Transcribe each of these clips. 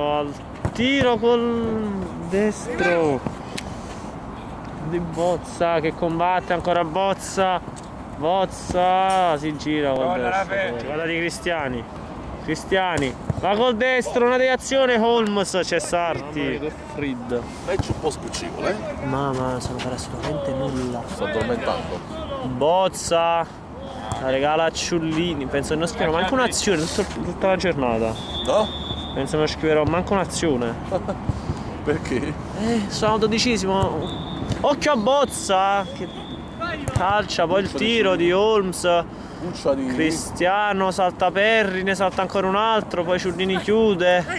Esposito al tiro col destro di Bozza che combatte ancora Bozza. Bozza si gira col destro. Guarda di Cristiani va col destro, una deviazione. Holmes, c'è Sarti. Che freddo. Match un po' spiccevole, Mamma, sono per assolutamente nulla. sto addormentando. Bozza la regala a Ciullini. Penso che non scriverò manco un'azione tutta la giornata. No? Penso che non scriverò manco un'azione. Perché? Sono 12esimo. Occhio a Bozza che calcia, poi il tiro di Holmes. Cristiano salta Perri, ne salta ancora un altro, poi Ciullini chiude.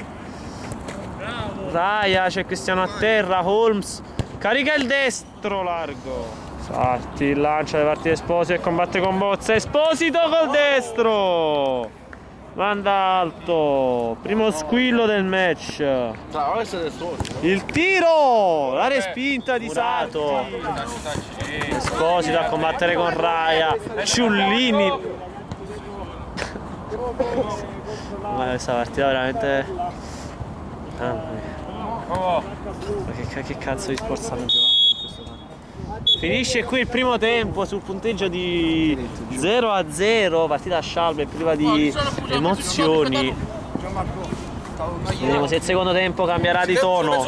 Raya, c'è Cristiano a terra, Holmes carica il destro largo. Sarti lancia le partite Esposito e combatte con Bozza. Esposito col destro, manda alto, primo squillo del match. Il tiro, la respinta di Sato. Esposito a combattere con Raya. Ciullini. Ma questa partita veramente. Ma che cazzo di sport stanno giocando in questo tempo? Finisce qui il primo tempo sul punteggio di 0-0. Partita a scialbe, priva di emozioni. Vediamo se il secondo tempo cambierà di tono.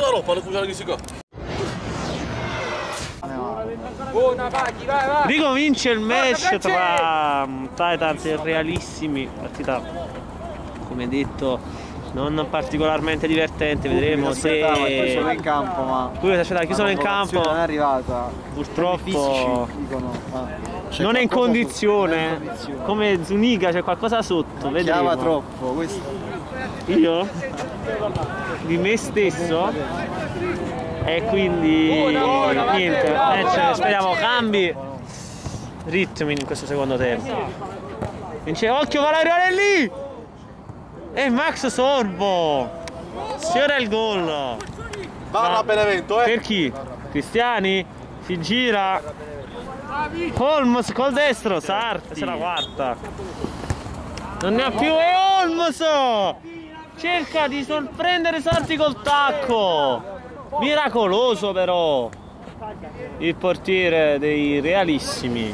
Ricomincia il match tra Titans e Realissimi. Partita, come detto, non particolarmente divertente. Vedremo se sono in campo, ma chiuso in campo. Non è arrivata. Purtroppo non è in condizione. Come Zuniga c'è qualcosa sotto. Vedremo. Chiama troppo questo. Io? Di me stesso? E quindi niente, speriamo cambi ritmi in questo secondo tempo. Vince, occhio, Valerio lì! E Max Sorbo sfiora il gol. Va a Benevento, Per chi? Cristiani? Si gira. Holmes col destro, Sarti, la quarta. Non ne ha più, e Holmes cerca di sorprendere Sarti col tacco. Miracoloso però il portiere dei Realissimi,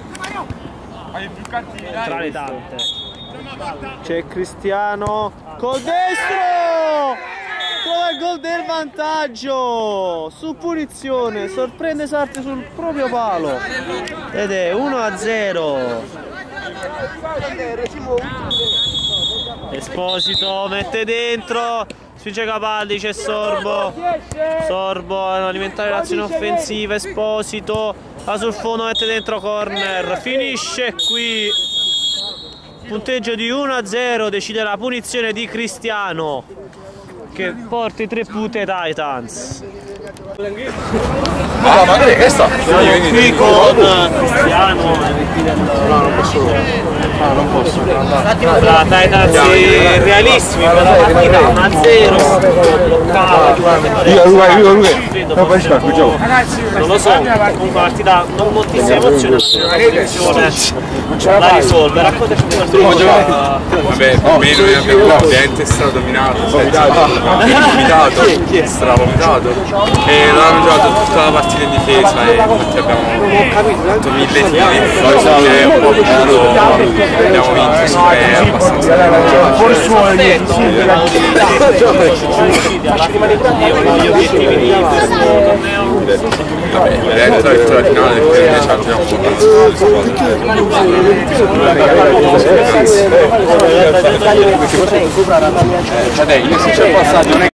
tra le tante. C'è Cristiano col destro, trova il gol del vantaggio su punizione, sorprende Sarti sul proprio palo ed è 1-0. Esposito mette dentro, spinge Capaldi, c'è Sorbo a alimentare l'azione offensiva. Esposito va sul fondo, mette dentro, corner, finisce qui. Punteggio di 1-0, decide la punizione di Cristiano che porta i 3 punti ai Titans. Ma magari che sta? Siamo qui con Cristiano. No, non posso. Tra Titans e Realissimi per la partita 1-0. Non lo so, comunque una partita non moltissima emozione, da risolvere. Raccontaci un po'. Vabbè, meno ne abbiamo ovviamente stato dominato, stravomitato e non abbiamo giocato tutta la partita in difesa e infatti abbiamo fatto 1000 tiri, poi c'è un po' vicino, abbiamo vinto e abbastanza gli obiettivi di questo torneo. vabbè, dentro la vittoria finale perché invece abbiamo un po' Io si c'è passato.